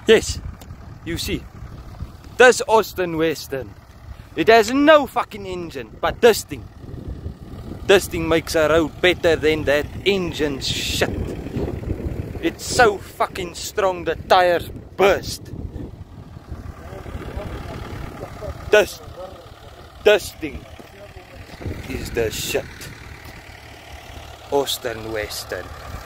Yes, you see, this Austin Western, it has no fucking engine, but this thing makes a road better than that engine shit. It's so fucking strong the tires burst. This thing is the shit. Austin Western.